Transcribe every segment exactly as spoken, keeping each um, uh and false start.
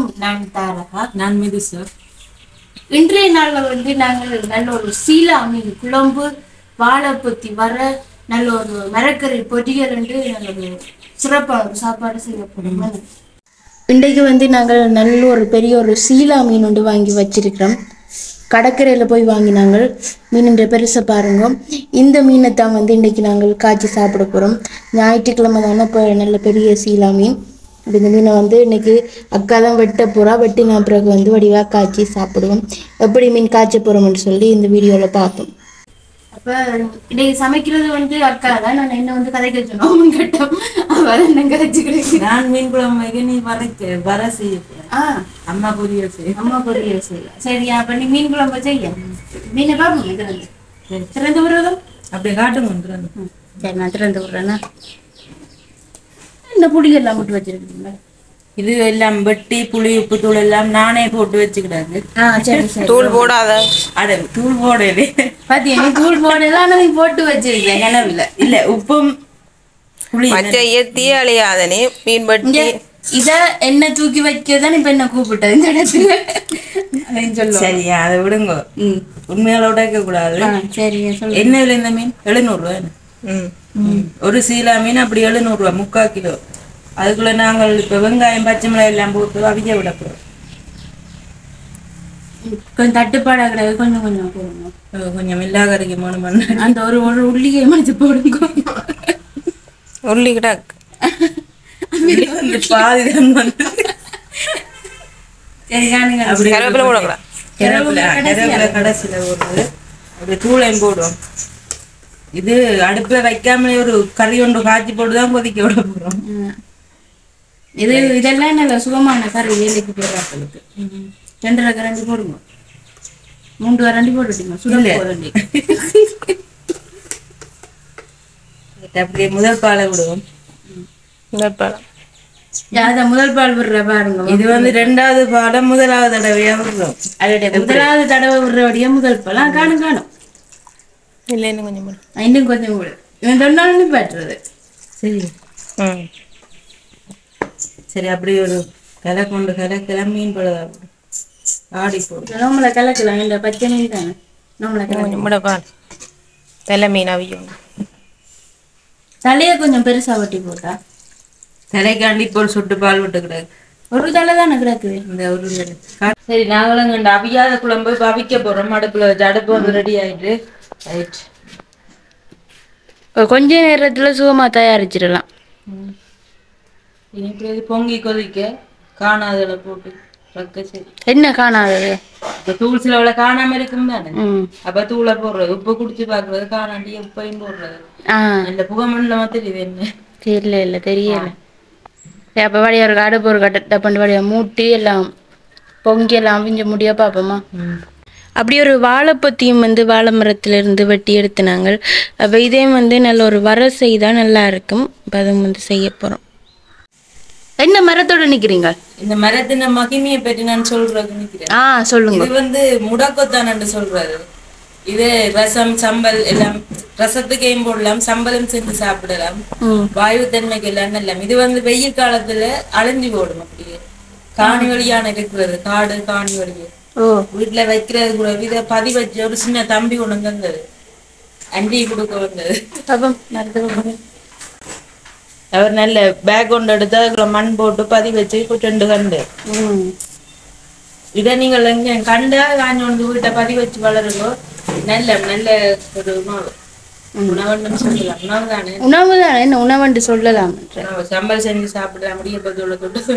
வணக்கம். நான் தாரகா. நான் மீது சார். இன்றைய நாள்ல வந்து நாங்கள் நல்ல ஒரு சீலா மீன் குழம்பு, வாழைப்பொத்தி வர, நல்ல ஒரு மரக்கறி பொரியல் என்று நல்ல ஒரு சிறப்பான ஒரு சாப்பாடு செய்யப்படும். இன்றைக்கு வந்து நாங்கள் நல்ல ஒரு பெரிய ஒரு சீலா மீன் ஒன்று வாங்கி வச்சிருக்கிறோம். கடற்கரையில் போய் வாங்கினாங்க. மீனுன்ற பெருசை பாருங்க. இந்த மீனை தான் வந்து இன்றைக்கி நாங்கள் காய்ச்சி சாப்பிட போகிறோம். ஞாயிற்றுக்கிழமை தானே இப்போ நல்ல பெரிய சீலா மீன். அப்படி இந்த மீனை வந்து இன்றைக்கி அக்கா தான் வெட்ட போகிறா. வெட்டின பிறகு வந்து வடிவாக காய்ச்சி சாப்பிடுவோம். எப்படி மீன் காய்ச்ச போகிறோம்னு சொல்லி இந்த வீடியோவில் பார்ப்போம். அப்போ இன்றைக்கி சமைக்கிறது வந்து அக்கா தான். நான் என்ன வந்து கதைக்க சொன்னோம் கேட்டோம். அவள் என்ன கதைச்சிக்கிறேன். நான் மீன் குழம்பு நீ வரைக்க வர செய்ய ஆ அம்மா பொரியல் செய்ய அம்மா பொரியல் செய்ய சரியா. அப்போ நீ மீன் குழம்பு செய்ய மீனை பார்ப்போம். இது வந்து சரி திறந்து விடுறதும் அப்படியே காட்டுங்க. சரி நான் திறந்து விடுறேன்னா இந்த புளியெல்லாம் போட்டு வச்சிருக்கீங்க. இது எல்லாம் வெட்டி புளி உப்பு தூள் எல்லாம் நானே போட்டு வச்சுக்கிடாது. தூள் போடாத. அட தூள் போடவே பாத்தியா நீ தூள் போடலாம். நீ போட்டு வச்சிருக்கேன் கனவுல. இல்ல உப்பும் புளி மச்ச ஏத்தி அழியாத நீ மீன் வெட்டி இத என்ன தூக்கி வைக்கதான் இப்ப என்ன கூப்பிட்டது இந்த இடத்துல சொல்லுவோம். சரியா அதை விடுங்க. உண்மையால உடைக்க கூடாது. சரிங்க சொல்லு. என்ன விலை இந்த மீன்? எழுநூறு ரூபாய். ஒரு சீலா மீன் அப்படி எழுநூறு ரூபாய் முக்கால் கிலோ. அதுக்குள்ள நாங்கள் இப்ப வெங்காயம் பச்சை மிளகாய் எல்லாம் போட்டு அவிக்க விட போறோம். கொஞ்சம் தட்டுப்பாடா கிடையாது. கொஞ்சம் கொஞ்சம் போடுங்க. கொஞ்சம் மில்லா கறிக்கு மூணு மணி அந்த ஒரு ஒரு உள்ளியை மடிச்சு போடுங்க. உள்ளி கிடாக் பாதி வந்து சரி காணுங்க. கருவேப்பிலை போடக்கூடாது. கருவேப்பிலை கடைசியில போடுறது. அப்படி தூளையும் போடுவோம். இது அடுப்புல வைக்காமலே ஒரு கறி ஒன்று காய்ச்சி போட்டுதான் கொதிக்க விட போறோம். இது இதெல்லாம் நல்ல சுகமான கறி. வேலைக்கு போடுறாங்களுக்கு ரெண்டரை கரண்டி போடுங்க. மூன்று கரண்டி போட்டுட்டீங்க. சுடல கரண்டி அப்படியே முதல் பாலை விடுவோம். முதல் பாலம் அதான் முதல் பால் விடுற பாருங்க. இது வந்து ரெண்டாவது பாலம் முதலாவது தடவையா விடுறோம். அதோட முதலாவது தடவை விடுறபடியா முதல் பாலம் காணும் காணும். இல்லை இன்னும் கொஞ்சம் போடு. இன்னும் கொஞ்சம் கூட இவன் சொன்னாலும் பட்டுறது. சரி ம் சரி அப்படி ஒரு கிளை கொண்டு கிளக்கெல்லாம் மீன் பழதா ஆடி போடும். நம்மளை கலக்கலாம். இந்த பச்சை மீன் தானே நம்மளை கொஞ்சம் கூட பால் வெள்ளை மீன் அவியும். தலையை கொஞ்சம் பெருசா வட்டி போட்டா தலைக்காண்டி இப்போ ஒரு சொட்டு பால் விட்டுக்கிடாது. ஒரு தலை தானே கிடக்குது இந்த ஒரு சரி நாங்களும் இந்த அவியாத குழம்பு அவிக்க போறோம். அடுப்புல வச்சு அடுப்பு வந்து ரெடி ஆயிட்டு ரைட் கொஞ்ச நேரத்துல சுகமா தயாரிச்சிடலாம். இப்படி பொங்கி கொதிக்க காணாதல போட்டு சரி. என்ன காணாதது? இப்ப தூள் சிலவுல காணாம இருக்கும் தானே. அப்ப தூளை போடுறது. உப்பு குடிச்சு பாக்குறது. காணாண்டி உப்பையும் போடுறது. அந்த புகமண்டலமா தெரியுது என்ன தெரியல இல்ல தெரியல. அப்ப வழியா ஒரு அடுப்பு ஒரு கட்ட பண்ணி வழியா மூட்டி எல்லாம் பொங்கி எல்லாம் அவிஞ்ச முடிய பாப்போமா. அப்படி ஒரு வாழைப்பொத்தியும் வந்து வாழை மரத்திலிருந்து வெட்டி எடுத்துனாங்க. அப்போ இதையும் வந்து நல்ல ஒரு வர செய்தால் நல்லா இருக்கும். இப்போ அதுவும் வந்து செய்ய போகிறோம். என்ன மரத்தோட நிற்கிறீங்க? இந்த மரத்தின மகிமையை பற்றி நான் சொல்றது நிற்கிறேன். ஆ சொல்லுங்க. இது வந்து முடக்கொத்தான் சொல்றாரு. இது ரசம் சம்பல் எல்லாம் ரசத்துக்கையும் போடலாம். சம்பளம் செஞ்சு சாப்பிடலாம். வாயு தன்மைக்கு எல்லாம் எல்லாம். இது வந்து வெயில் காலத்துல அழிஞ்சு போடும். அப்படியே காணி வழியான இருக்கிறது. காடு காணி வழியே ஓ வீட்டுல வைக்கிறது கூட இதை பதி வச்சு ஒரு சின்ன தம்பி கொண்டு வந்தது. அண்டி கொடுக்க வந்தது. அவர் நல்ல பேக் கொண்டு எடுத்து அதுக்குள்ள மண் போட்டு பதி வச்சு ரெண்டு கண்டு. இதை நீங்கள் எங்க கண்டா காஞ்சி வந்து வீட்டை பதி வச்சு வளருங்கோ. நல்ல நல்ல ஒரு உணவு உணவுன்னு சொல்லலாம். உணவு தானே உணவு தானே என்ன உணவுன்னு சொல்லலாம். சம்பல் செஞ்சு சாப்பிடலாம். முடிய பத்தோட தொட்டு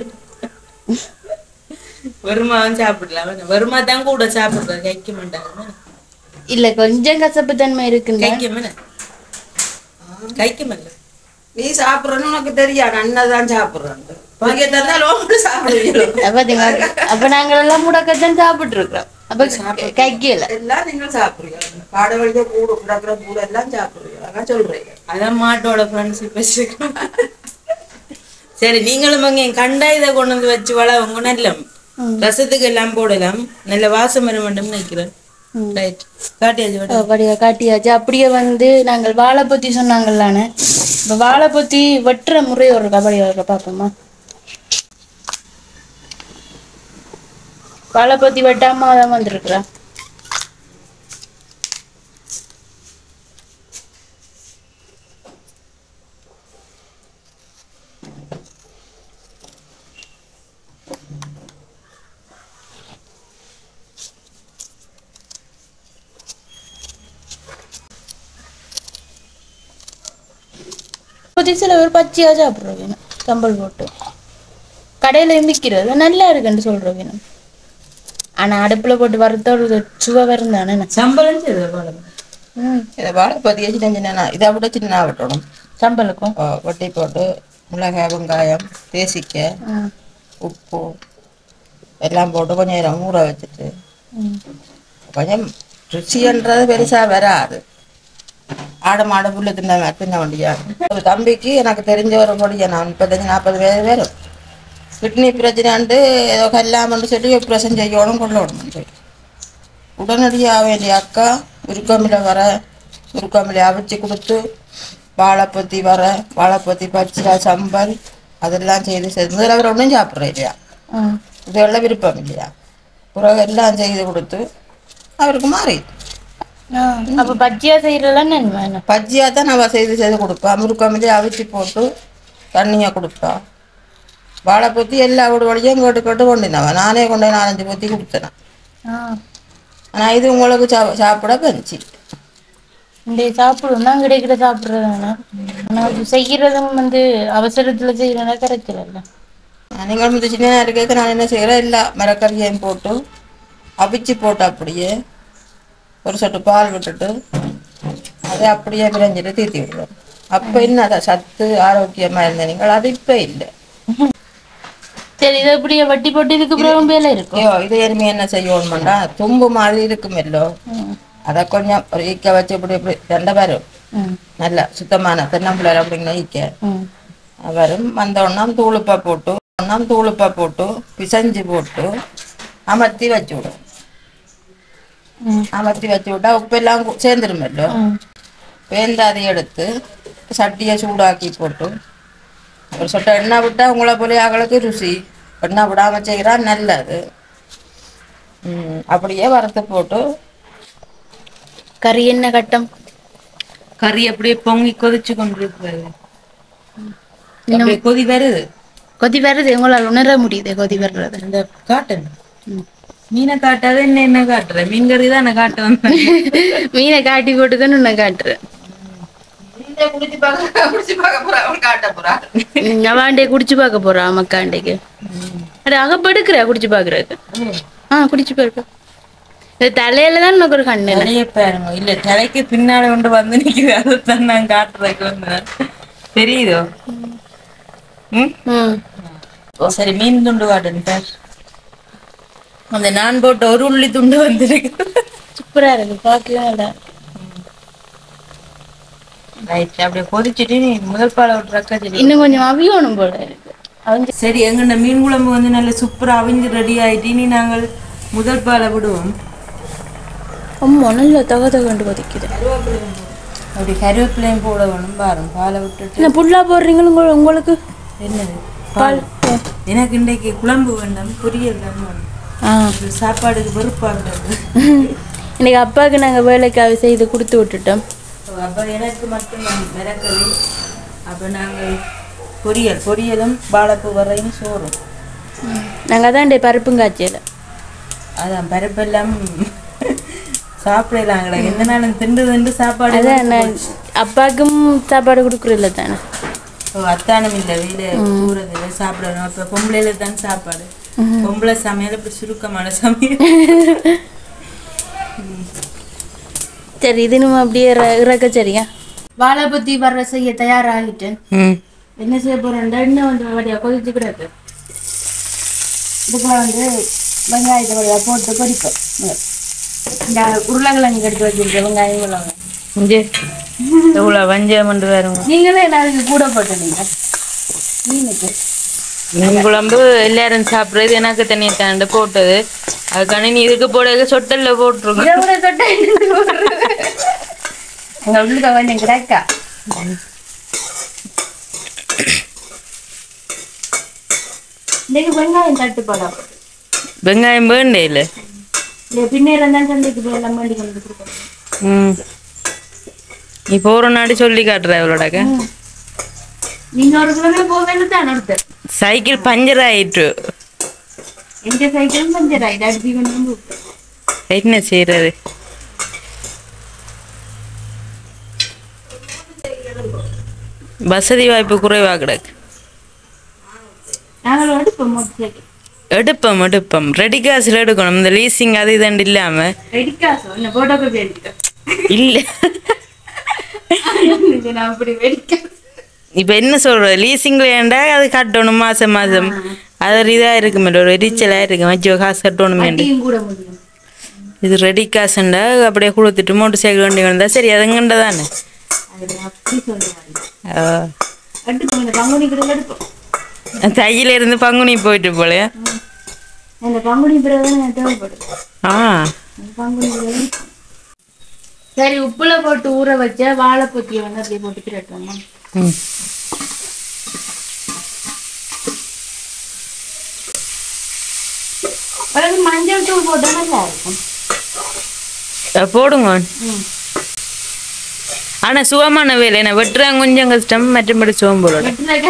வருமாவும் சாப்பிடலாம். வருமா தான் கூட சாப்பிடுறது. கைக்க மாட்டாங்க இல்ல கொஞ்சம் கசப்பு தன்மை இருக்கு. கைக்க கைக்க மாட்டல. நீ சாப்பிடுறன்னு உனக்கு தெரியாது. அண்ணதான் சாப்பிடுறான். அப்ப நாங்க எல்லாம் முடக்கத்தான் சாப்பிட்டு இருக்கிறோம். அப்ப கைக்கல எல்லாம் நீங்கள் சாப்பிடுறீங்க. காட வழியா கூட கிடக்குற கூட எல்லாம் சாப்பிடுறீங்க. அதான் சொல்றீங்க. அதான் மாட்டோட ஃப்ரெண்ட்ஷிப் வச்சிருக்கோம். சரி நீங்களும் அங்கே கண்டா இதை கொண்டு வந்து வச்சு வள உங்க நல்ல ரசத்துக்கு எல்லாம் போடலாம். நல்ல வாசம் வர வேண்டும் நினைக்கிறேன். காட்டியாச்சு. அப்படியே வந்து நாங்கள் வாழைப்பொத்தி சொன்னாங்கல்லானே. இப்ப வாழைப்பொத்தி வெட்டுற முறை ஒரு கபடி பாப்போமா. வாழைப்பத்தி வெட்டாம தான் வந்திருக்கிறா. சில பேர் பச்சையா சாப்பிட்றோம் வேணும் கம்பல் போட்டு கடையில விற்கிறது நல்லா இருக்குன்னு சொல்றோம் வேணும். ஆனா அடுப்புல போட்டு வறுத்த சுவை வரும் தானே. சம்பளம் ம் இதை வாழைப்பத்தியை சின்ன சின்ன இதை விட சின்ன விட்டணும். சம்பளுக்கும் வட்டி போட்டு மிளகாய் வெங்காயம் தேசிக்காய் உப்பு எல்லாம் போட்டு கொஞ்சம் நேரம் ஊற வச்சுட்டு கொஞ்சம் ருசின்றது பெருசா வராது. ஆடு மாடு புல்லு தின்ன தின்ன வண்டியா. ஒரு தம்பிக்கு எனக்கு தெரிஞ்ச ஒரு பொடியா நான் முப்பத்தஞ்சு நாற்பது பேர் வரும் கிட்னி பிரச்சனைண்டு ஏதோ கல்லாமன்னு சொல்லி பிரசன் செய்யணும் கொள்ளணும்னு சொல்லி உடனடியாக வேண்டிய அக்கா உருக்கமில்ல வர உருக்கமில்லை அவிச்சு கொடுத்து வாழைப்பத்தி வர வாழைப்பத்தி பச்சை சம்பல் அதெல்லாம் செய்து செய்து முதல்ல அவர் ஒன்றும் சாப்பிட்றேன் இல்லையா இதெல்லாம் விருப்பம் இல்லையா பிறகு எல்லாம் செய்து கொடுத்து அவருக்கு மாறி அப்ப பஜ்ஜியா செய்யறதுலாம் பஜ்ஜியா தான் நம்ம செய்து செய்து கொடுப்பேன். முருக்கமில்லை அவிச்சு போட்டு தண்ணியை கொடுப்பா. வாழைப்பத்தி எல்லா வீடு வழியும் கேட்டு கேட்டு கொண்டிருந்தவன் நானே கொண்டு நாலஞ்சு பத்தி கொடுத்தேன். ஆனா இது உங்களுக்கு சா சாப்பிட பஞ்சி இந்த சாப்பிடும் தான் கிடைக்கிற சாப்பிட்றதுனா ஆனால் செய்யறதும் வந்து அவசரத்துல செய்யறதுனா கிடைக்கிறல்ல. நீங்கள் வந்து சின்ன இருக்க நான் என்ன செய்கிறேன் எல்லா மரக்கறியையும் போட்டு அவிச்சு போட்டு அப்படியே ஒரு சொட்டு பால் விட்டுட்டு அதை அப்படியே பிரிஞ்சிட்டு தீர்த்தி விடுவேன். அப்போ என்ன அதை சத்து ஆரோக்கியமாக இருந்த நீங்கள் அது இப்போ இல்லை. சரி இதை இப்படியே வட்டி போட்டு இதுக்கு அப்புறம் வேலை இருக்கும். ஐயோ இது எருமை என்ன செய்யணும்டா தும்பு மாதிரி இருக்கும் எல்லோ அதை கொஞ்சம் ஒரு ஈக்க வச்சு இப்படி இப்படி ரெண்ட வரும் நல்ல சுத்தமான தென்னம்பிள்ளை அப்படிங்கிற ஈக்க வரும். வந்தோன்னா தூளுப்பா போட்டு ஒன்னா தூளுப்பா போட்டு பிசைஞ்சு போட்டு அமர்த்தி வச்சு விடும். அமர்த்தி வச்சு விட்டா உப்பெல்லாம் சேர்ந்துருமல்லோ பேருந்து அதை எடுத்து சட்டியை சூடாக்கி போட்டு ஒரு சொட்டை எண்ணெய் விட்டா உங்களை போல ஆகளுக்கு ருசி எண்ணெய் விடாம செய்கிறா நல்லது. ம் அப்படியே வறுத்து போட்டு கறி என்ன கட்டம் கறி அப்படியே பொங்கி கொதிச்சு கொண்டிருக்கிறது. கொதி வருது கொதி வருது உங்களால் உணர முடியுது கொதி வர்றது. இந்த காட்டன் மீனை காட்டாத என்ன என்ன காட்டுற மீன் கறி தான் நான் காட்ட வந்தேன். மீனை காட்டி போட்டுதான் உன்னை காட்டுறேன். குடிச்சு பார்க்க குடிச்சு பார்க்க போறா காட்ட போறா நவாண்டே குடிச்சு பார்க்க போறா மக்காண்டைக்கு அது அகப்படுக்கிற குடிச்சு பாக்குறதுக்கு. ஆஹ் குடிச்சு பாருக்க இந்த தலையில தான் உனக்கு ஒரு கண்ணு தலைய பாருங்க இல்ல தலைக்கு பின்னால கொண்டு வந்து நிக்குது அதைத்தான் நான் காட்டுறதுக்கு வந்தேன் தெரியுதோ. ம் சரி மீன் துண்டு காட்டுன்னு பேர் அந்த நான் போட்ட ஒரு உள்ளி துண்டு வந்துருக்கு சூப்பரா இருக்கு பாக்கவே. ரைட் அப்படியே கொதிச்சுட்டு நீ முதல் பாலை விட்டுறக்கா சரி இன்னும் கொஞ்சம் அவியணும் போல இருக்கு அவங்க. சரி எங்கண்ட மீன் குழம்பு வந்து நல்ல சூப்பரா அவிஞ்சு ரெடி ஆயிட்டு நீ நாங்கள் முதல் பாலை விடுவோம். அம்மா நல்ல தக தகண்டு கொதிக்குது. அப்படி கருவேப்பிலையும் போட வேணும் பாருங்க பாலை விட்டுட்டு என்ன புல்லா போடுறீங்களா உங்களுக்கு என்னது பால். எனக்கு இன்றைக்கு குழம்பு வேண்டாம் பொரியல் தான் வேணும். சாப்பாடுக்கு வெறுப்பாகிறது. இன்னைக்கு அப்பாவுக்கு நாங்க வேலைக்காக செய்து கொடுத்து விட்டுட்டோம். அப்போ எனக்கு மட்டும் மிரக்கறி அப்போ நாங்கள் பொரியல் பொரியலும் வாழைப்பூ வரையும் சோறும் நாங்கள் அதான் இந்த பருப்பும் காய்ச்சல அதான் பருப்பெல்லாம் சாப்பிடலாங்களே எந்த நாளும் திண்டு திண்டு சாப்பாடு. அதான் நான் அப்பாவுக்கும் சாப்பாடு கொடுக்குறதில்ல தானே. ஓ அத்தானம் இல்லை வீடு கூறதில்லை சாப்பிடணும். அப்போ பொம்பளையில தான் சாப்பாடு பொம்பளை சமையல் இப்படி சுருக்கமான சமையல். சரி இது நம்ம அப்படியே இறக்க சரியா வாழைப்பத்தி வர்ற செய்ய தயாராகிட்டேன். என்ன செய்ய போறேன் இன்னும் வந்து வழியா கொதிச்சு கிடக்கு. இதுக்கு வந்து வெங்காயத்தை வழியா போட்டு பொரிப்போம். இந்த உருளைக்கிழங்கு கடிச்சு வச்சிருக்க வெங்காயம் உள்ளவங்க எவ்வளோ வஞ்சம் கொண்டு வருங்க. நீங்களே அதுக்கு கூட போட்டுனீங்க மீனுக்கு மீன் குழம்பு எல்லாரும் சாப்பிட்றது எனக்கு தனியா தாண்டு போட்டது அதுக்கான நீ இதுக்கு போட சொட்டல்ல போட்டுருங்க. உங்களுக்கு கொஞ்சம் கிடைக்கா இன்னைக்கு வெங்காயம் தட்டுப்பாடா வெங்காயம் வேண்டே இல்லை. பின்னேரம் தான் சந்தைக்கு போய் எல்லாம் வேண்டி கொண்டு கொடுக்கணும். ம் நீ போகிற நாடி சொல்லி காட்டுற அவளோடக்க. நீங்க ஒரு கிழமை போவேன்னு தான் ஒருத்தர் சைக்கிள் பஞ்சர் ஆயிட்டு. எந்த சைக்கிளும் பஞ்சர் ஆயிட்டு அடிச்சு கொண்டு என்ன செய்யறது? வசதி வாய்ப்பு குறைவா கிடக்கு. நாங்கள் எடுப்போம் மோட்டர் சைக்கிள் எடுப்போம் எடுப்போம் ரெடி காசுல எடுக்கணும். இந்த லீசிங் அது இதண்டு இல்லாம ரெடி காசு என்ன போட்டோ காப்பி எடுத்துட்டேன் இல்ல. நான் அப்படி வெடிக்க இப்ப என்ன சொல்ற லீசிங்ல ஏண்டா அது கட்டணும் மாசம் மாசம். அது ஒரு இதா இருக்குமே ஒரு எரிச்சலா இருக்கு. வச்சு காசு கட்டணுமே. கூட முடியும். இது ரெடி காசுண்டா அப்படியே கொடுத்துட்டு மோட்டர் சைக்கிள் வண்டி வந்தா சரி அதுங்கண்ட தானே. அப்படி சொல்லுவாங்க. எடுப்போம் இந்த பங்குனி கூட எடுப்போம். தையில இருந்து பங்குனி போயிட்டு போல. அந்த பங்குனி பிறகு தேவைப்படும். ஆ பங்குனி பிறகு சரி உப்புல போட்டு ஊற வச்ச வாழைப்பொத்தியை வந்து அப்படியே போட்டு திரட்டோமா. ம் பிறகு மஞ்சள் தூள் போட்டா நல்லா இருக்கும். போடுங்க. ஆனா சுகமான வேலை என்ன வெட்டுறாங்க கொஞ்சம் கஷ்டம். மற்றபடி சுகம் போட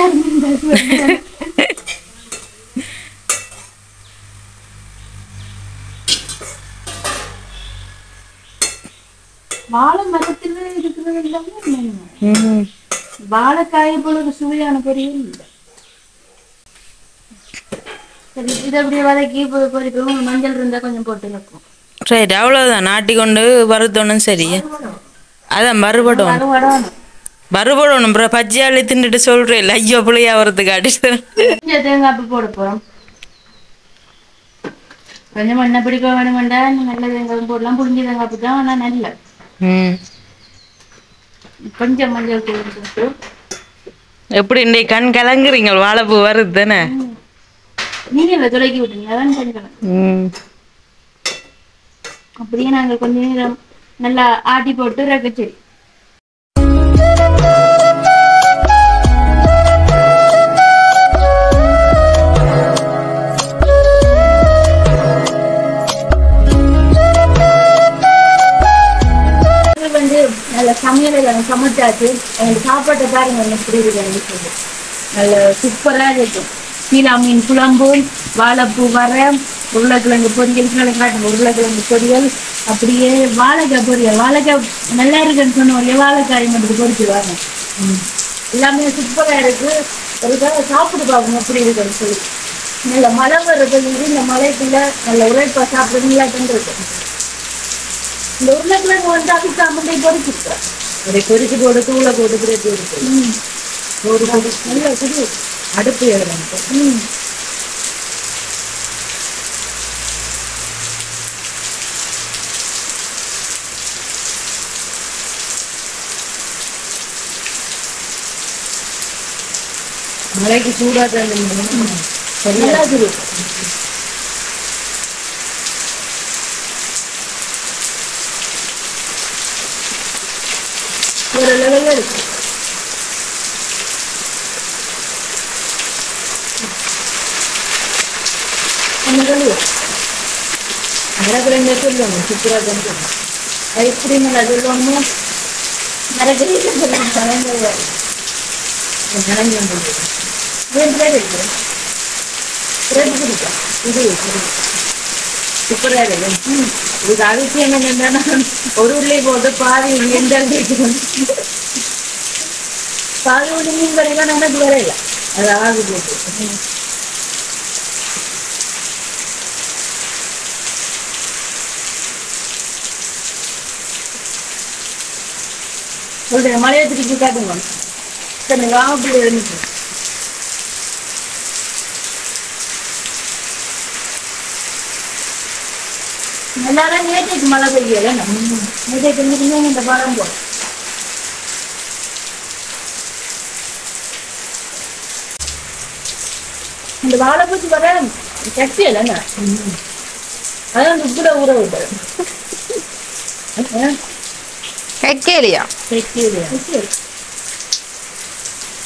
வாழை மரத்துல இருக்கிறது எல்லாமே வாழைக்காய போல ஒரு சுவையான பொரியல் இல்லை. சரி இது அப்படியே வதக்கி பொரிப்போம். மஞ்சள் இருந்தா கொஞ்சம் போட்டு வைப்போம். சரி அவ்வளவுதான். நாட்டி கொண்டு வறுத்தோணும். சரி அதான் மறுபடணும் மறுபடணும். அப்புறம் பச்சையாளி தின்னுட்டு சொல்றேன் ஐயோ பிள்ளையா வரதுக்கு அடிச்சு தேங்காய் போட போறோம். கொஞ்சம் மண்ணை பிடிக்க வேணும் வேண்டாம். நல்ல தேங்காய் போடலாம். புளிஞ்ச தேங்காய் போட்டா ஆனா நல்ல கொஞ்சம் மஞ்சள் தூள் போட்டு எப்படி இன்னைக்கு கண் கலங்குறீங்க? வாழைப்பூ வருது தானே. நீங்க இல்ல துளைக்கி விட்டுருங்க. அதான் கொஞ்சம் அப்படியே நாங்க கொஞ்ச நேரம் நல்லா ஆட்டி போட்டு ரகச்செடி வந்து நல்ல சமையல சமைச்சாச்சு. எங்களுக்கு சாப்பாட்டை பாருங்க எப்படி இருக்கு சொல்லி நல்ல சூப்பரா இருக்கும். சீலா மீன் குழம்பு, வாழைப்பூ வர, உருளைக்கிழங்கு பொரியல், கிழங்காட்டு உருளைக்கிழங்கு பொரியல், அப்படியே வாழைக்காய் பொரியல். வாழைக்காய் நல்லா இருக்குன்னு சொன்ன வாழைக்காய் மட்டும் பொரிச்சுவாங்க. எல்லாமே சூப்பரா இருக்கு. அதுக்காக சாப்பிட்டு பார்க்கணும் எப்படி இருக்குன்னு சொல்லி. நல்ல மழை வர்றது இந்த மழைக்குள்ள நல்ல உழைப்பா சாப்பிடுறீங்களா இருக்கு. இந்த உருளைக்கிழங்கு வந்து அதுக்கு அம்மண்டை பொரிச்சுருக்கேன். அதை பொரிச்சு போட்டு தூளை போட்டு பிறகு இருக்கு. ஒரு நல்ல புது அடுப்பு எழுதணும். ம் மழைக்கு சூடா தான் சரியா இருக்கு. ஒரு லெவல்ல இருக்கு. மரக்கிழங்க சொல்லுவாங்க சூப்பரா தான். ஐஸ்கிரீம் சொல்லுவாங்க. மரக்கிழங்க சொல்லுவாங்க. நனைஞ்சு இருக்கு. இது சூப்பரா இருக்கு. இது அவசியம் என்னன்னா ஒரு உள்ளே போட்டு பாதி எந்த பாதி ஒன்று மீன் வரைக்கும் நமக்கு வரையில அது ஆகு போட்டு சொல்றேன். மழையை திருப்பி காட்டுங்க. சரி வாப்பிள்ளை இருந்துச்சு. எல்லாரும் நேற்றைக்கு மழை பெய்யல. நேற்றைக்கு இருந்துச்சுன்னா இந்த பழம் போடும். இந்த வாழைப்பூச்சி வர சக்தி இல்லைண்ணா. அதான் உப்புல ஊற விட்டாரு. கைக்கேலியா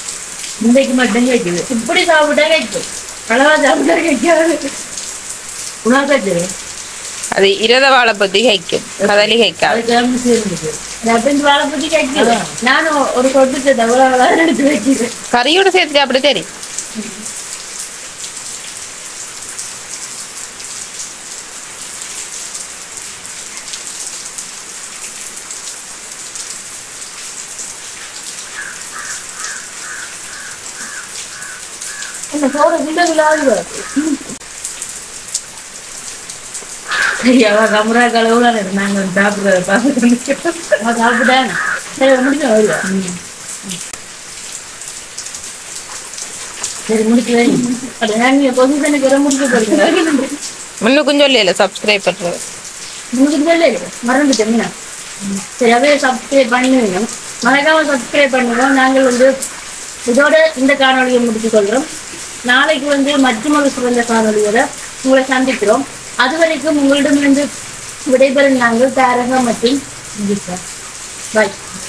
இன்றைக்கு மட்டும் கேட்குது. இப்படி சாப்பிட்டா கேட்கும். அளவா சாப்பிட்டா கேட்காது. உனக்கு அது இரத வாழை பத்தி கைக்கும் கதலி கைக்காது. ரப்பன் வாழை பத்தி கேட்கல. நானும் ஒரு கொட்டு தவளை எடுத்து வச்சுக்கிறேன். கறியோட சேர்த்து அப்படி தெரியும். என்ன சோறு கிலோ கிலோ ஆகுது. அவ கமரா கலவுல நாங்க சாப்பிடுறத பார்த்து சாப்பிட்டேன். சரி முடிஞ்ச வருவா. சரி முடிக்கவே அது நீங்க பொசிஷனுக்கு வர முடிக்க போறீங்க. இன்னும் கொஞ்சம் இல்லையில சப்ஸ்கிரைப் பண்றது உங்களுக்கு சொல்லு மறந்துட்டேன். சரி அதே சப்ஸ்கிரைப் பண்ணுவீங்க. மறக்காம சப்ஸ்கிரைப் பண்ணுவோம். நாங்கள் வந்து இதோட இந்த காணொலியை முடித்துக் கொள்றோம். நாளைக்கு வந்து மற்றொரு சிறந்த காணொலியோட உங்களை சந்திக்கிறோம். அது வரைக்கும் உங்களிடமிருந்து விடைபெறும் நாங்கள் தாரகா மற்றும் பாய்.